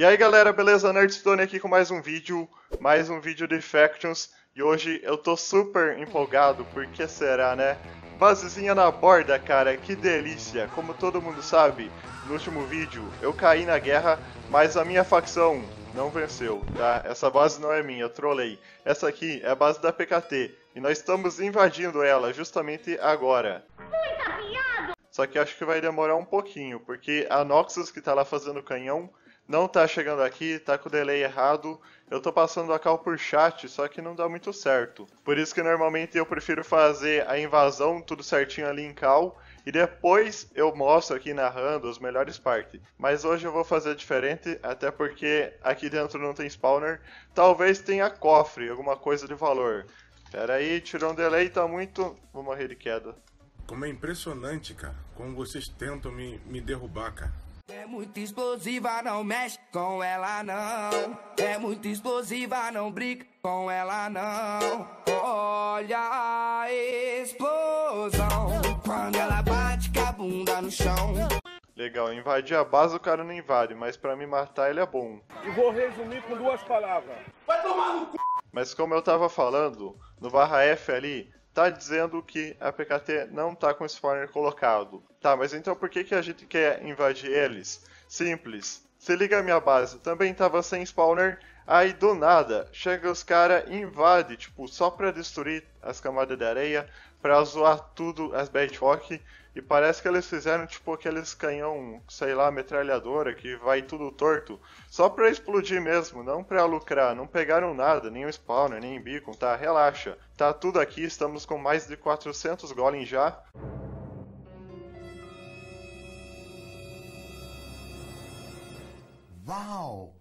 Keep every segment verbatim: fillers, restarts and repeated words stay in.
E aí galera, beleza? Nerdstone aqui com mais um vídeo, mais um vídeo de Factions. E hoje eu tô super empolgado, porque será, né? Basezinha na borda, cara, que delícia! Como todo mundo sabe, no último vídeo eu caí na guerra, mas a minha facção não venceu, tá? Essa base não é minha, eu trolei. Essa aqui é a base da P K T, e nós estamos invadindo ela justamente agora. Só que acho que vai demorar um pouquinho, porque a Noxus que tá lá fazendo o canhão não tá chegando aqui, tá com o delay errado. Eu tô passando a cal por chat, só que não dá muito certo. Por isso que normalmente eu prefiro fazer a invasão tudo certinho ali em cal, e depois eu mostro aqui narrando as melhores partes. Mas hoje eu vou fazer diferente, até porque aqui dentro não tem spawner. Talvez tenha cofre, alguma coisa de valor. Pera aí, tirou um delay, tá muito... Vou morrer de queda. Como é impressionante, cara, como vocês tentam me, me derrubar, cara. É muito explosiva, não mexe com ela não. É muito explosiva, não brinca com ela não. Olha a explosão quando ela bate com a bunda no chão. Legal, invadir a base o cara não invade, mas pra me matar ele é bom. E vou resumir com duas palavras. Vai tomar no c... Mas como eu tava falando, no barra F ali, tá dizendo que a P K T não tá com o spawner colocado. Tá, mas então por que, que a gente quer invadir eles? Simples. Se liga a minha base, também tava sem spawner, aí do nada, chega os caras e invade, tipo, só pra destruir as camadas de areia, pra zoar tudo as Bedrock, e parece que eles fizeram tipo aqueles canhão, sei lá, metralhadora, que vai tudo torto, só pra explodir mesmo, não pra lucrar, não pegaram nada, nem o spawner, nem o beacon, tá? Relaxa, tá tudo aqui, estamos com mais de quatrocentos golems já. Uau!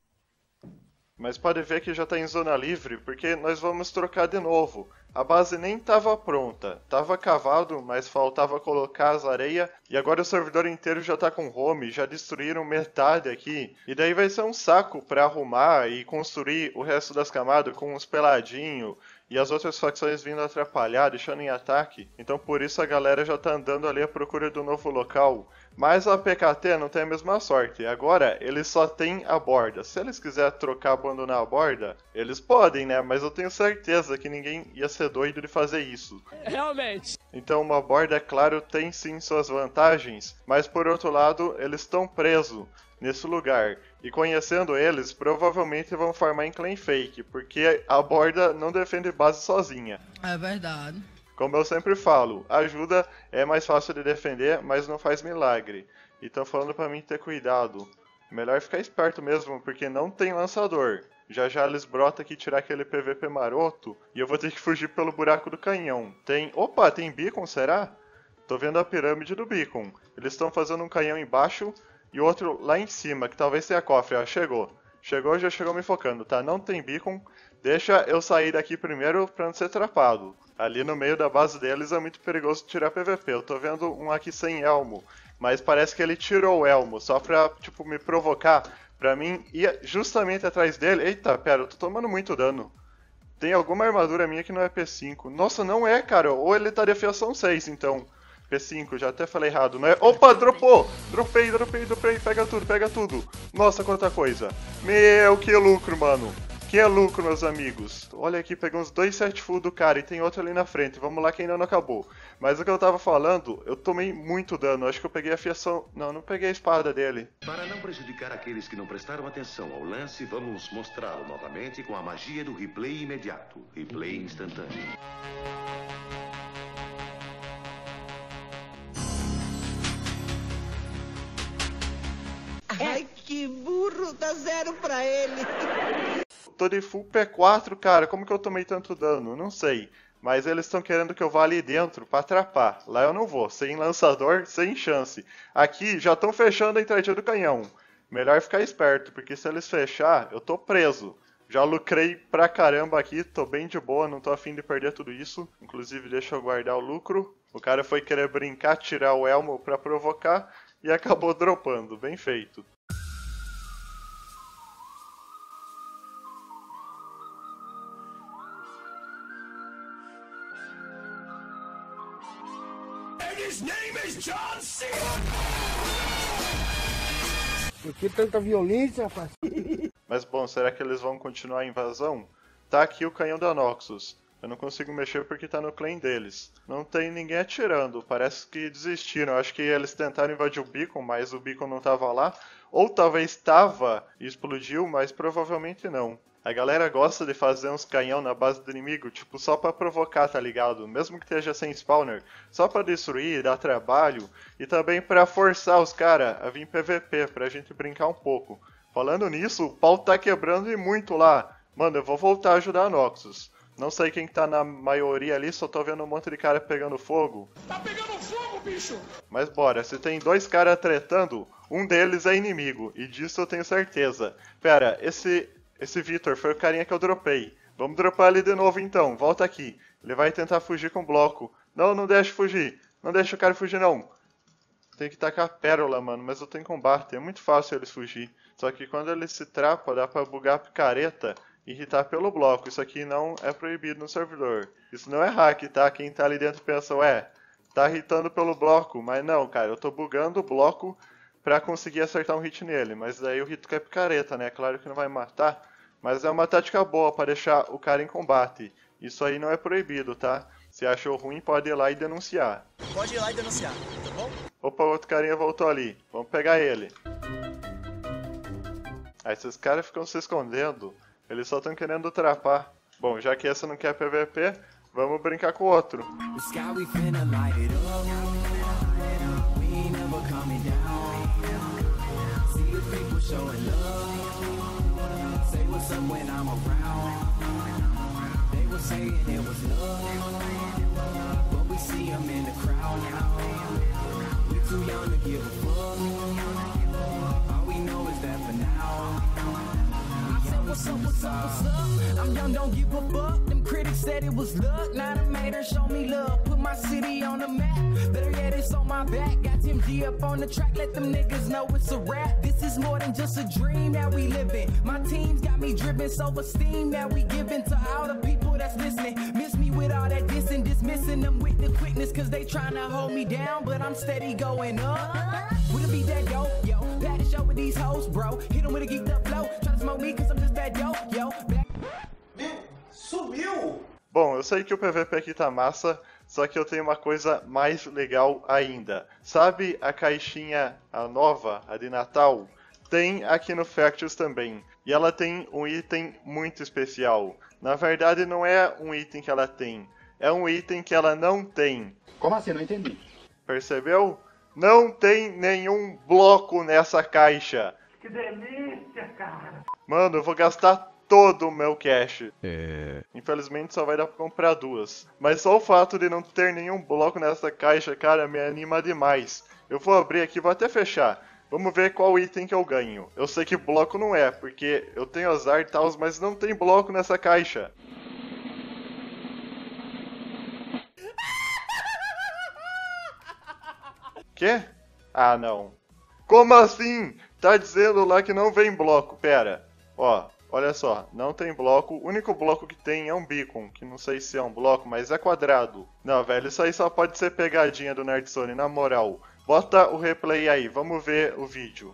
Mas pode ver que já está em zona livre, porque nós vamos trocar de novo. A base nem estava pronta, estava cavado, mas faltava colocar as areias. E agora o servidor inteiro já está com home, já destruíram metade aqui. E daí vai ser um saco para arrumar e construir o resto das camadas com uns peladinhos. E as outras facções vindo atrapalhar, deixando em ataque. Então por isso a galera já tá andando ali à procura do novo local. Mas a P K T não tem a mesma sorte. Agora eles só têm a borda. Se eles quiserem trocar, abandonar a borda, eles podem, né? Mas eu tenho certeza que ninguém ia ser doido de fazer isso. Realmente. Então uma borda, é claro, tem sim suas vantagens. Mas por outro lado, eles estão presos nesse lugar. E conhecendo eles, provavelmente vão farmar em clan fake, porque a borda não defende base sozinha. É verdade. Como eu sempre falo, ajuda é mais fácil de defender, mas não faz milagre. E estão falando pra mim ter cuidado. Melhor ficar esperto mesmo, porque não tem lançador. Já já eles brotam aqui tirar aquele P V P maroto, e eu vou ter que fugir pelo buraco do canhão. Tem... Opa, tem beacon, será? Tô vendo a pirâmide do beacon. Eles estão fazendo um canhão embaixo e outro lá em cima, que talvez tenha cofre, ó, chegou. Chegou, já chegou me focando, tá? Não tem beacon, deixa eu sair daqui primeiro pra não ser atrapado. Ali no meio da base deles é muito perigoso tirar P V P, eu tô vendo um aqui sem elmo, mas parece que ele tirou o elmo, só pra, tipo, me provocar, pra mim ir justamente atrás dele. Eita, pera, eu tô tomando muito dano. Tem alguma armadura minha que não é P cinco. Nossa, não é, cara, ou ele tá de afiação seis, então. P cinco, já até falei errado, não é? Opa, dropou! Dropei, dropei, dropei, pega tudo, pega tudo. Nossa, quanta coisa. Meu, que lucro, mano. Que é lucro, meus amigos. Olha aqui, peguei uns dois set full do cara e tem outro ali na frente. Vamos lá que ainda não acabou. Mas o que eu tava falando, eu tomei muito dano. Acho que eu peguei a fiação... Não, não peguei a espada dele. Para não prejudicar aqueles que não prestaram atenção ao lance, vamos mostrá-lo novamente com a magia do replay imediato. Replay instantâneo. Ai, que burro, dá zero pra ele. Tô de full P quatro, cara, como que eu tomei tanto dano? Não sei. Mas eles estão querendo que eu vá ali dentro pra atrapar. Lá eu não vou, sem lançador, sem chance. Aqui já estão fechando a entradinha do canhão. Melhor ficar esperto, porque se eles fechar, eu tô preso. Já lucrei pra caramba aqui, tô bem de boa, não tô afim de perder tudo isso. Inclusive deixa eu guardar o lucro. O cara foi querer brincar, tirar o elmo pra provocar e acabou dropando, bem feito. His name is John C. Por que tanta violência, rapaz? Mas bom, será que eles vão continuar a invasão? Tá aqui o canhão da Noxus. Eu não consigo mexer porque tá no claim deles. Não tem ninguém atirando, parece que desistiram. Acho que eles tentaram invadir o beacon, mas o beacon não tava lá. Ou talvez estava e explodiu, mas provavelmente não. A galera gosta de fazer uns canhão na base do inimigo, tipo, só pra provocar, tá ligado? Mesmo que esteja sem spawner, só pra destruir, dar trabalho, e também pra forçar os caras a vir P V P, pra gente brincar um pouco. Falando nisso, o pau tá quebrando e muito lá. Mano, eu vou voltar a ajudar a Noxus. Não sei quem tá na maioria ali, só tô vendo um monte de cara pegando fogo. Tá pegando fogo, bicho! Mas bora, se tem dois caras tretando, um deles é inimigo, e disso eu tenho certeza. Pera, esse... Esse Victor foi o carinha que eu dropei. Vamos dropar ele de novo então, volta aqui. Ele vai tentar fugir com o bloco. Não, não deixa fugir. Não deixa o cara fugir não. Tem que tacar pérola, mano, mas eu tô em combate. É muito fácil eles fugir. Só que quando ele se trapa, dá pra bugar a picareta e irritar pelo bloco. Isso aqui não é proibido no servidor. Isso não é hack, tá? Quem tá ali dentro pensa, ué, tá irritando pelo bloco. Mas não, cara, eu tô bugando o bloco pra conseguir acertar um hit nele. Mas daí o hit que é picareta, né? Claro que não vai matar. Mas é uma tática boa pra deixar o cara em combate. Isso aí não é proibido, tá? Se achou ruim, pode ir lá e denunciar. Pode ir lá e denunciar, tá bom? Opa, outro carinha voltou ali. Vamos pegar ele. Aí esses caras ficam se escondendo. Eles só estão querendo trapar. Bom, já que essa não quer P V P, vamos brincar com o outro. When I'm around, they were saying it was love, but we see them in the crowd now. We're too young to give a fuck. All we know is that for now. I said, what's up, what's up, what's up? I'm young, don't give a fuck. Them critics said it was luck. Now the mater show me love, put my city on the map. Better yet, it's on my back. Got Tim G up on the track, let them niggas know it's a rap. This is more than just a dream that we live in. My team's got me driven, self-esteem that we giving to all the people that's listening. Miss me with all that dissing, dismissing them with the quickness, cause they tryna hold me down, but I'm steady going up. Wouldn't be that yo, yo, pat the show with these hoes, bro. Hit them with a geeked up flow, tryna smoke me cause I'm just that yo, yo. Back. Meu, sumiu! Bom, eu sei que o P V P aqui tá massa, só que eu tenho uma coisa mais legal ainda. Sabe a caixinha, a nova, a de Natal? Tem aqui no Factious também. E ela tem um item muito especial. Na verdade, não é um item que ela tem. É um item que ela não tem. Como assim? Não entendi. Percebeu? Não tem nenhum bloco nessa caixa. Que delícia, cara! Mano, eu vou gastar todo o meu cash. É... Infelizmente só vai dar pra comprar duas. Mas só o fato de não ter nenhum bloco nessa caixa, cara, me anima demais. Eu vou abrir aqui, vou até fechar. Vamos ver qual item que eu ganho. Eu sei que bloco não é, porque eu tenho azar e tal, mas não tem bloco nessa caixa. Quê? Ah, não. Como assim? Tá dizendo lá que não vem bloco. Pera. Ó, olha só. Não tem bloco. O único bloco que tem é um beacon, que não sei se é um bloco, mas é quadrado. Não, velho, isso aí só pode ser pegadinha do Nerdzone, na moral. Bota o replay aí, vamos ver o vídeo.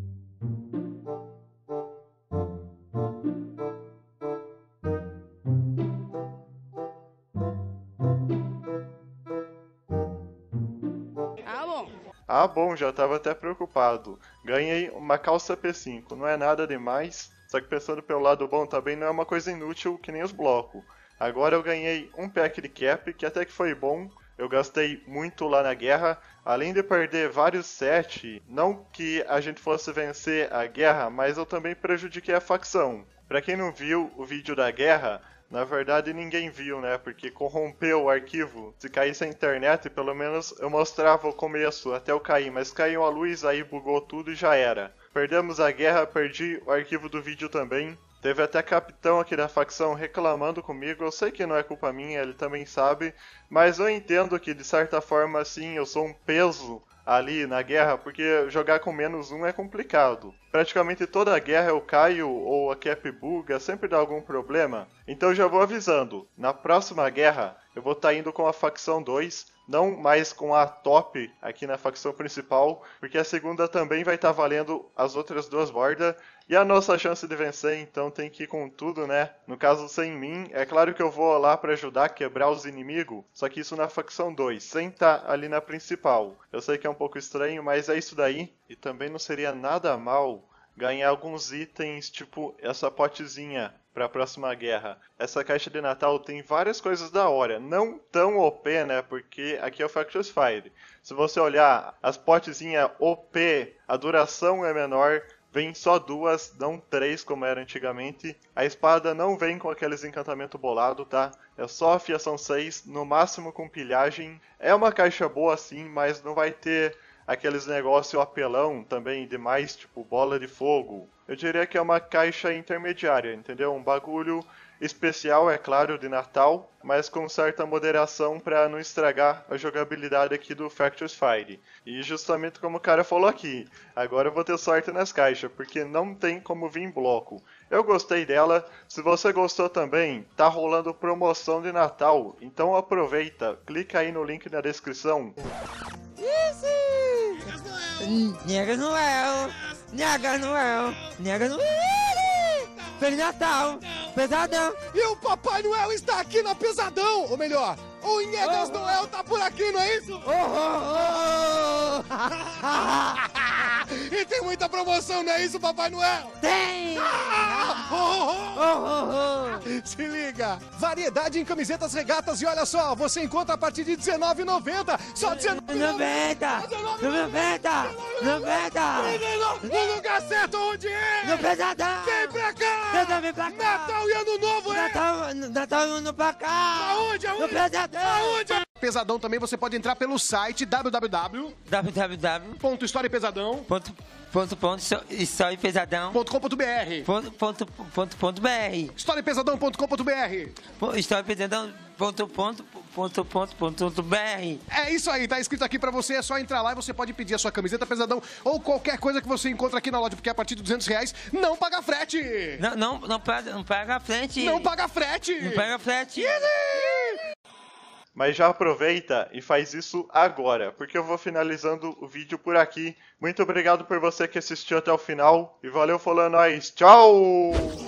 Ah, bom. Ah, bom, já tava até preocupado. Ganhei uma calça P cinco, não é nada demais. Só que pensando pelo lado bom também não é uma coisa inútil que nem os blocos. Agora eu ganhei um pack de cap, que até que foi bom. Eu gastei muito lá na guerra, além de perder vários sets, não que a gente fosse vencer a guerra, mas eu também prejudiquei a facção. Pra quem não viu o vídeo da guerra, na verdade ninguém viu, né, porque corrompeu o arquivo. Se caísse a internet, pelo menos eu mostrava o começo até eu cair, mas caiu a luz, aí bugou tudo e já era. Perdemos a guerra, perdi o arquivo do vídeo também. Teve até capitão aqui da facção reclamando comigo, eu sei que não é culpa minha, ele também sabe, mas eu entendo que de certa forma sim, eu sou um peso ali na guerra, porque jogar com menos um é complicado. Praticamente toda a guerra eu caio ou a cap buga, sempre dá algum problema, então já vou avisando, na próxima guerra eu vou estar indo com a facção dois, não mais com a top aqui na facção principal, porque a segunda também vai estar valendo as outras duas bordas, e a nossa chance de vencer, então tem que ir com tudo, né? No caso, sem mim, é claro que eu vou lá para ajudar a quebrar os inimigos, só que isso na facção dois, sem estar ali na principal. Eu sei que é um pouco estranho, mas é isso daí, e também não seria nada mal ganhar alguns itens, tipo essa potezinha para a próxima guerra. Essa caixa de Natal tem várias coisas da hora, não tão O P, né, porque aqui é o Factious Fire. Se você olhar as potezinhas O P, a duração é menor, vem só duas, não três como era antigamente. A espada não vem com aqueles encantamentos bolados, tá? É só afiação seis, no máximo com pilhagem. É uma caixa boa sim, mas não vai ter aqueles negócio apelão também demais, tipo bola de fogo. Eu diria que é uma caixa intermediária, entendeu? Um bagulho especial, é claro, de Natal, mas com certa moderação para não estragar a jogabilidade aqui do Factious Fire. E justamente como o cara falou aqui, agora eu vou ter sorte nas caixas, porque não tem como vir em bloco. Eu gostei dela, se você gostou também, tá rolando promoção de Natal, então aproveita, clica aí no link na descrição. Nega Noel, Nega Noel, Nega Noel, Feliz Natal, Pesadão. E o Papai Noel está aqui na Pesadão, ou melhor, o Nhegas oh, Noel tá por aqui, não é isso? Oh, oh, oh. E tem muita promoção, não é isso, Papai Noel? Tem! Ah, oh, oh, oh. Oh, oh. Se liga! Variedade em camisetas, regatas e olha só, você encontra a partir de dezenove reais e noventa centavos. Só dezenove reais e noventa! noventa! No lugar certo, onde é? No Pesadão! Vem pra cá! Pesadão, vem pra cá! Natal e Ano Novo, é? Natal, Natal e Ano pra cá! Aonde? Aonde? No Pesadão! Aonde? Pesadão também você pode entrar pelo site w w w ponto história pesadão ponto com ponto b r história pesadão ponto com ponto b r história pesadão ponto com ponto b r É isso aí, tá escrito aqui pra você, é só entrar lá e você pode pedir a sua camiseta Pesadão ou qualquer coisa que você encontra aqui na loja, porque a partir de duzentos reais não paga frete! Não, não, não paga, não paga frete! Não paga frete! Não paga frete! Mas já aproveita e faz isso agora, porque eu vou finalizando o vídeo por aqui. Muito obrigado por você que assistiu até o final e valeu, falando nós. Tchau!